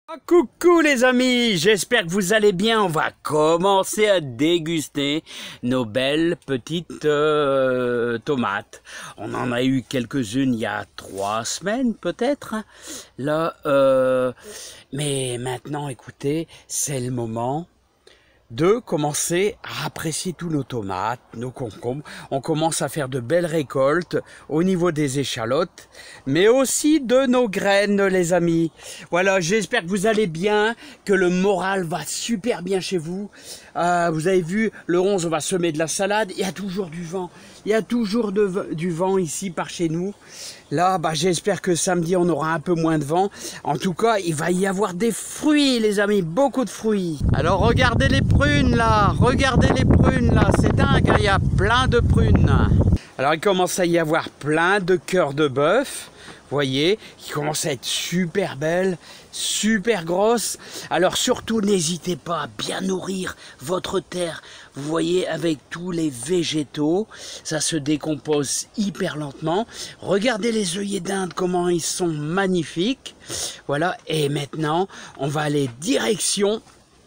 Coucou les amis, j'espère que vous allez bien. On va commencer à déguster nos belles petites tomates. On en a eu quelques-unes il y a 3 semaines peut-être. Là, mais maintenant, écoutez, c'est le moment de commencer à apprécier tous nos tomates, nos concombres. On commence à faire de belles récoltes au niveau des échalotes, mais aussi de nos graines, les amis. Voilà, j'espère que vous allez bien, que le moral va super bien chez vous. Vous avez vu, le 11, on va semer de la salade. Il y a toujours du vent. Il y a toujours du vent ici par chez nous. Là, j'espère que samedi, on aura un peu moins de vent. En tout cas, il va y avoir des fruits, les amis, beaucoup de fruits. Alors, regardez les prunes, là. Regardez les prunes, là. C'est dingue, hein, il y a plein de prunes. Alors, il commence à y avoir plein de cœurs de bœuf. Vous voyez, qui commencent à être super belles, super grosses. Alors surtout, n'hésitez pas à bien nourrir votre terre. Vous voyez, avec tous les végétaux, ça se décompose hyper lentement. Regardez les œillets d'Inde, comment ils sont magnifiques. Voilà, et maintenant, on va aller direction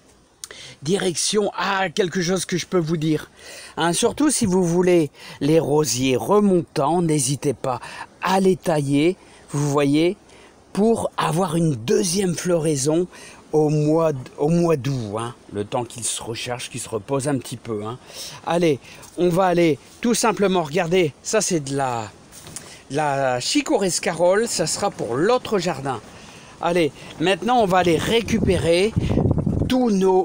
à quelque chose que je peux vous dire. Hein, surtout si vous voulez les rosiers remontants, n'hésitez pas à les tailler, vous voyez, pour avoir une deuxième floraison au mois d'août, hein, le temps qu'ils se rechargent, qu'ils se reposent un petit peu. Hein. Allez, on va aller tout simplement regarder, ça c'est de la chicorée-scarole, ça sera pour l'autre jardin. Allez, maintenant on va aller récupérer toutes nos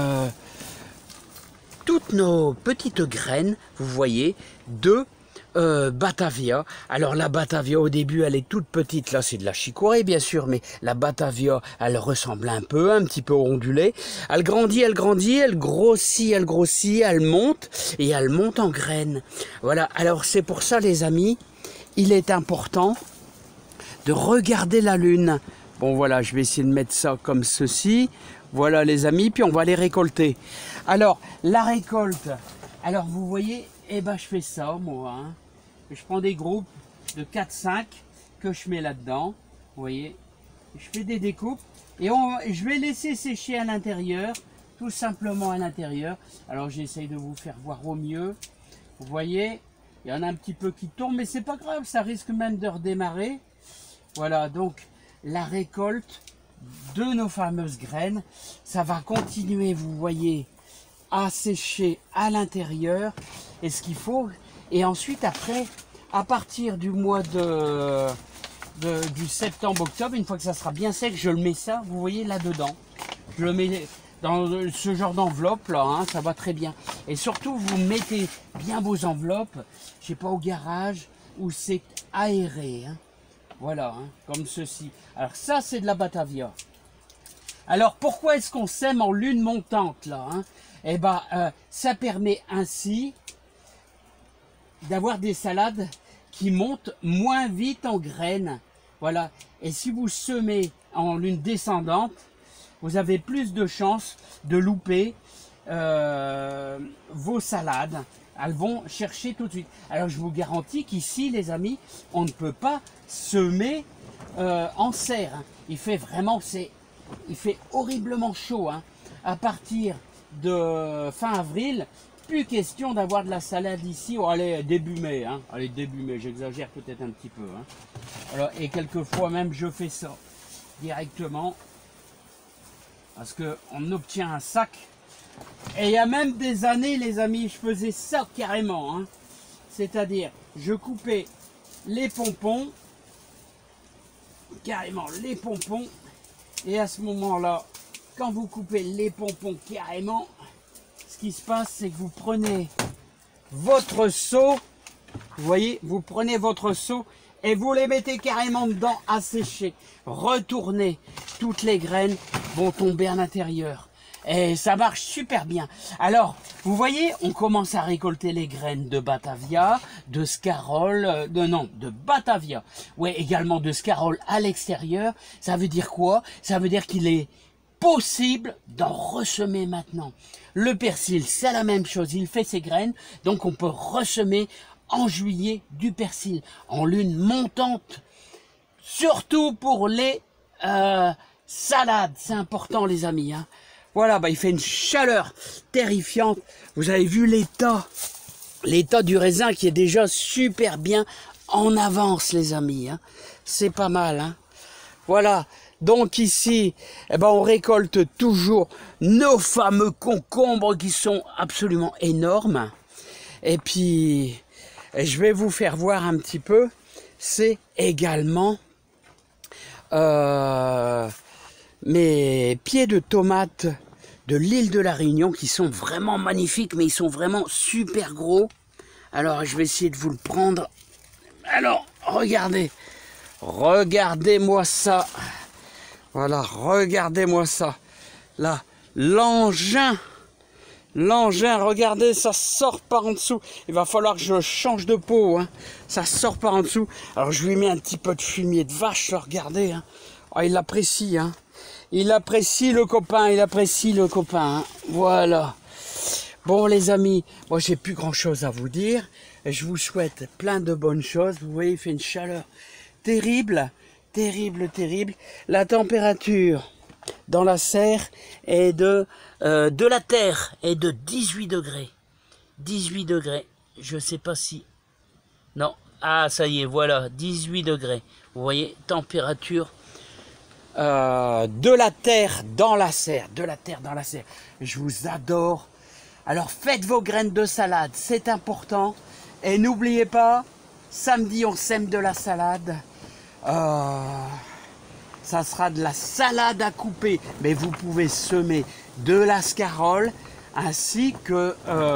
petites graines, vous voyez, de Batavia. Alors la Batavia au début elle est toute petite, là c'est de la chicorée bien sûr, mais la Batavia elle ressemble un petit peu ondulée. Elle grandit, elle grossit, elle monte et elle monte en graines. Voilà, alors c'est pour ça les amis, il est important de regarder la lune. Bon voilà, je vais essayer de mettre ça comme ceci. Voilà les amis, puis on va les récolter. Alors, la récolte, alors vous voyez, je fais ça moi. Hein. Je prends des groupes de 4-5 que je mets là-dedans. Vous voyez, je fais des découpes et je vais laisser sécher à l'intérieur, tout simplement à l'intérieur. Alors j'essaye de vous faire voir au mieux. Vous voyez, il y en a un petit peu qui tombent, mais c'est pas grave, ça risque même de redémarrer. Voilà, donc la récolte de nos fameuses graines, ça va continuer, vous voyez, à sécher à l'intérieur, et ce qu'il faut, et ensuite après, à partir du mois du septembre-octobre, une fois que ça sera bien sec, je le mets ça, vous voyez, là-dedans. Je le mets dans ce genre d'enveloppe là, hein, ça va très bien. Et surtout, vous mettez bien vos enveloppes, je sais pas, au garage, où c'est aéré, hein. Voilà, hein, comme ceci. Alors ça, c'est de la Batavia. Alors pourquoi est-ce qu'on sème en lune montante là, hein? Ça permet ainsi d'avoir des salades qui montent moins vite en graines. Voilà. Et si vous semez en lune descendante, vous avez plus de chances de louper vos salades. Elles vont chercher tout de suite. Alors je vous garantis qu'ici les amis, on ne peut pas semer en serre. Hein. Il fait vraiment, il fait horriblement chaud. Hein. À partir de fin avril, plus question d'avoir de la salade ici. Oh, allez, début mai. Hein. Allez, début mai, j'exagère peut-être un petit peu. Hein. Alors, et quelquefois même je fais ça directement. Parce qu'on obtient un sac. Et il y a même des années, les amis, je faisais ça carrément. Hein. C'est-à-dire, je coupais les pompons, carrément les pompons. Et à ce moment-là, quand vous coupez les pompons carrément, ce qui se passe, c'est que vous prenez votre seau, vous voyez, vous prenez votre seau et vous les mettez carrément dedans à sécher. Retournez, toutes les graines vont tomber à l'intérieur. Et ça marche super bien. Alors, vous voyez, on commence à récolter les graines de Batavia, de scarole, de Batavia. Ouais, également de scarole à l'extérieur. Ça veut dire quoi? Ça veut dire qu'il est possible d'en ressemer maintenant. Le persil, c'est la même chose. Il fait ses graines, donc on peut ressemer en juillet du persil, en lune montante. Surtout pour les salade, c'est important les amis. Hein. Voilà, bah, il fait une chaleur terrifiante. Vous avez vu l'état du raisin qui est déjà super bien en avance les amis. Hein. C'est pas mal. Hein. Voilà, donc ici, eh ben, on récolte toujours nos fameux concombres qui sont absolument énormes. Et puis, je vais vous faire voir un petit peu, c'est également mes pieds de tomates de l'île de la Réunion qui sont vraiment magnifiques, mais ils sont vraiment super gros. Alors, je vais essayer de vous le prendre. Alors, regardez. Regardez-moi ça. Voilà, regardez-moi ça. Là, l'engin, regardez, ça sort par en dessous. Il va falloir que je change de peau. Hein. Ça sort par en dessous. Alors, je lui mets un petit peu de fumier de vache, là, regardez. Hein. Oh, il l'apprécie. Hein. Il apprécie le copain, Hein. Voilà. Bon, les amis, moi, j'ai plus grand-chose à vous dire. Je vous souhaite plein de bonnes choses. Vous voyez, il fait une chaleur terrible, terrible. La température dans la serre est de la terre est de 18 degrés. 18 degrés. Je sais pas si... Non. Ah, ça y est, voilà. 18 degrés. Vous voyez, température de la terre dans la serre. Je vous adore. Alors, faites vos graines de salade. C'est important. Et n'oubliez pas, samedi, on sème de la salade. Ça sera de la salade à couper, mais vous pouvez semer de la scarole ainsi que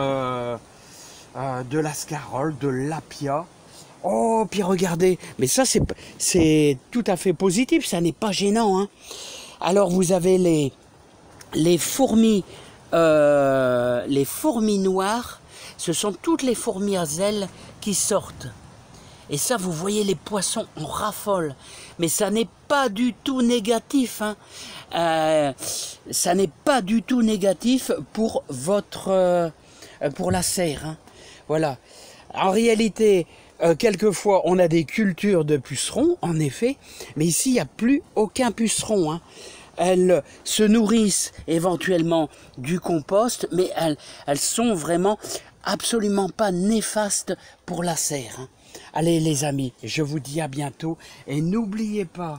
de la scarole, de l'apia. Oh, puis regardez, mais ça c'est tout à fait positif, ça n'est pas gênant. Hein. Alors vous avez les fourmis noires, ce sont toutes les fourmis à zèle qui sortent. Et ça, vous voyez, les poissons en raffolent. Mais ça n'est pas du tout négatif. Hein. Ça n'est pas du tout négatif pour pour la serre. Hein. Ce En réalité, quelquefois, on a des cultures de pucerons, en effet. Mais ici, il n'y a plus aucun puceron. Hein. Elles se nourrissent éventuellement du compost, mais elles sont vraiment absolument pas néfastes pour la serre. Hein. Allez les amis, je vous dis à bientôt et n'oubliez pas,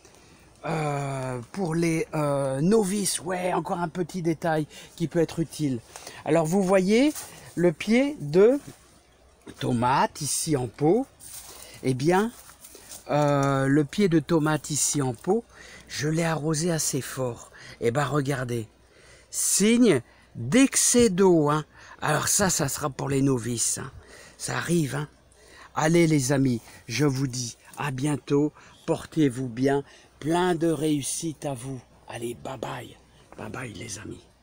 pour les novices, ouais, encore un petit détail qui peut être utile. Alors vous voyez le pied de tomate ici en pot, eh bien le pied de tomate ici en pot, je l'ai arrosé assez fort. Et ben regardez, signe d'excès d'eau. Hein. Alors ça sera pour les novices. Hein. Ça arrive. Hein. Allez les amis, je vous dis à bientôt. Portez-vous bien. Plein de réussite à vous. Allez, bye bye. Bye bye les amis.